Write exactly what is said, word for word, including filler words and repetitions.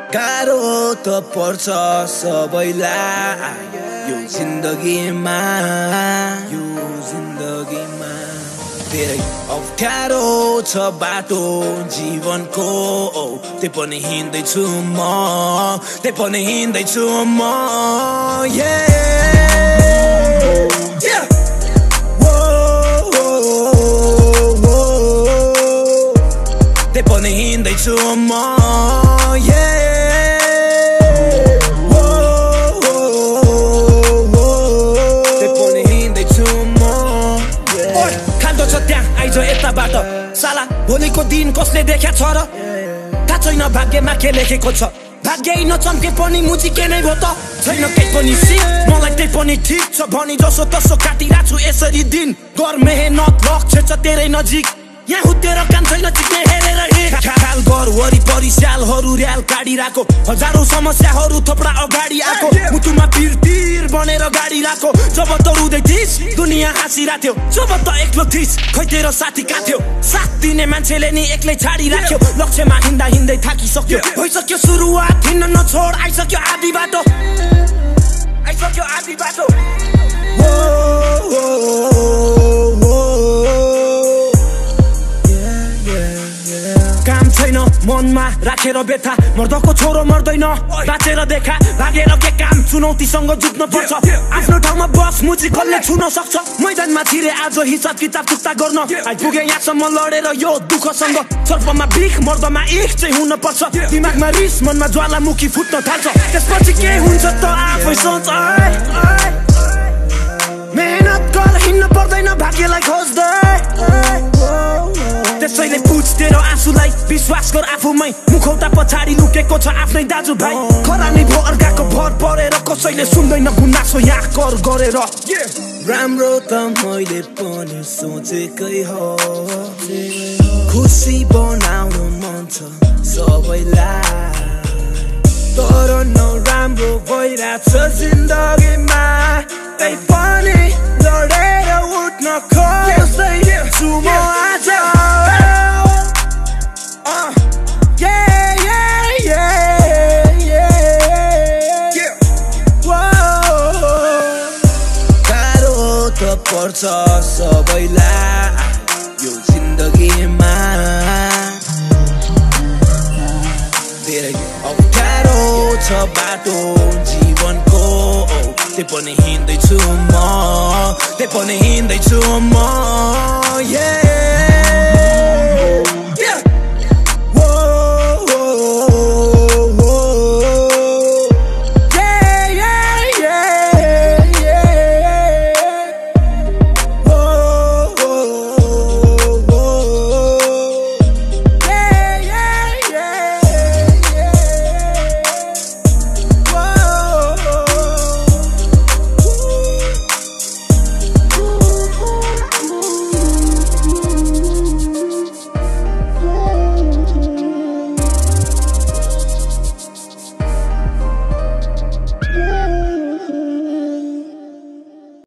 गाह्रो त पर्छ सबैलाई यो जिन्दगीमा यो जिन्दगीमा धेरै अप्ठ्यारो छ बाटो जीवनको त्यही पनि हिँड्दैछु म त्यही पनि हिँड्दैछु म त्यही पनि हिँड्दैछु म यताबाट साला भोलिको दिन कसले देख्या छ र थाहा छैन भाग्यमा के लेखेको छ भाग्य नचम्के पनि मुची के नै भो त छैन केही पनि सिक मलाई त्यही पनि ठिक छ भनी जसो तसो काटिरहेको छु यसरी दिन गर मेहनत लक्ष्य छ तेरै नजिक यहाँ हुत्तेर काम छैन चिक्ने हेरेर हिँड ख्याल गर वरिपरि स्यालहरू र्याल काटिरहेको हजारौँ समस्याहरू थोप्रा अगाडि आएको मुटुमा पिर पिर बनेर गाडी राको जब त रुँदै थिइस् दुनियाँ हाँसिरहेको थियो जब त एक्लो थिइस् खै तेरो साथी कहाँ थियो साथ दिने मान्छेले नि एक्लै छाडिराख्यो लक्ष्यमा हिँड्दा हिँड्दै थाकिसक्यो भइसक्यो सुरुवात हिँड्न नछोड आइसक्यो आधी बाटो आइसक्यो आधी बाटो छैन मनमा राखेर बेथा मर्दको छोरो मर्दैन बाँचेर देखा भागेर के काम चुनौतीसँग जुझ्न पर्छ आफ्नो ठाउँमा बस मुची कसले छुन सक्छ मैदानमा छिरे आज हिसाब किताब चुक्ता गर्न आइपुगे यहाँसम्म लडेर यो दुःखसँग सर्पमा बिख मर्दमा इख चाहिँ हुन पर्छ दिमागमा रिस मनमा ज्वालामुखी फुट्न थाल्छ त्यसपछि के हुन्छ त आफै सोच मेहनत गर हिँड्न पर्दैन भाग्यलाई खोज्दै त्यसैले पुछ तेरो आँसुलाई विश्वास गर आफूमै मुखौटा पछाडि लुकेको छ आफ्नै दाजुभाइ खरानी भो अर्काको भर परेर कसैले सुन्दैन गुनासो यहाँ कर गरेर राम्रो त मैले पनि सोचेकै हो खुसी बनाउनु मन छ सबैलाई तर नराम्रो भइरहेछ जिन्दगीमा त्यही पनि लडेर उठ्न खोज्दैछु म आज पर्छ सबैलाई यो जिन्दगीमा धेरै अप्ठ्यारो छ बाटो जीवनको त्यही पनि हिँड्दैछु म त्यही पनि हिँड्दैछु म